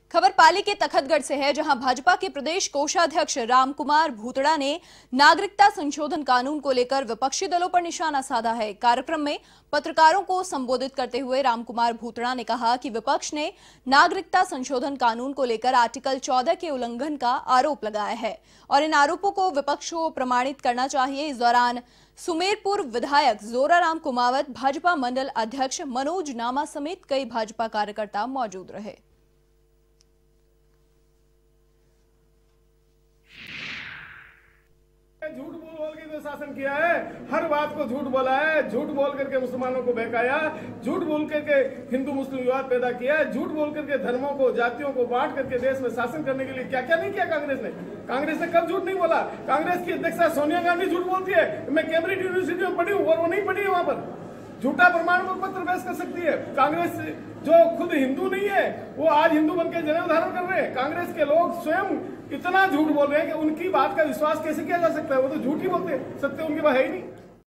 खबर पाली के तखतगढ़ से है, जहां भाजपा के प्रदेश कोषाध्यक्ष रामकुमार भूतड़ा ने नागरिकता संशोधन कानून को लेकर विपक्षी दलों पर निशाना साधा है। कार्यक्रम में पत्रकारों को संबोधित करते हुए रामकुमार भूतड़ा ने कहा कि विपक्ष ने नागरिकता संशोधन कानून को लेकर आर्टिकल 14 के उल्लंघन का आरोप लगाया है और इन आरोपों को विपक्ष को प्रमाणित करना चाहिए। इस दौरान सुमेरपुर विधायक जोराराम कुमावत, भाजपा मंडल अध्यक्ष मनोज नामा समेत कई भाजपा कार्यकर्ता मौजूद रहे। झूठ बोल के जो शासन किया है, हर बात को झूठ बोला है, झूठ बोल करके मुसलमानों को बहकाया, झूठ बोल करके हिंदू मुस्लिम विवाद पैदा किया है, झूठ बोल करके धर्मों को, जातियों को बांट करके देश में शासन करने के लिए क्या क्या नहीं किया कांग्रेस ने कब झूठ नहीं बोला। कांग्रेस की अध्यक्षा सोनिया गांधी झूठ बोलती है, मैं कैम्ब्रिज यूनिवर्सिटी में पढ़ी हूँ और वो नहीं पढ़ी है, वहां पर झूठा प्रमाण पत्र पेश कर सकती है। कांग्रेस जो खुद हिंदू नहीं है वो आज हिंदू बनकर जनेऊ धारण कर रहे हैं। कांग्रेस के लोग स्वयं इतना झूठ बोल रहे हैं कि उनकी बात का विश्वास कैसे किया जा सकता है। वो तो झूठ ही बोलते हैं, सत्य उनके पास है ही नहीं।